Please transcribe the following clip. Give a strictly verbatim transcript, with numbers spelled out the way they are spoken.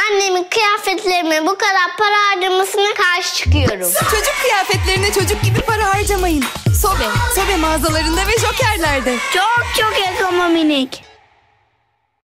annemin kıyafetlerime bu kadar para harcamasına karşı çıkıyorum. Çocuk kıyafetlerine çocuk gibi para harcamayın. Sobe, Sobe mağazalarında ve Joker'lerde. Çok çok ekonomik.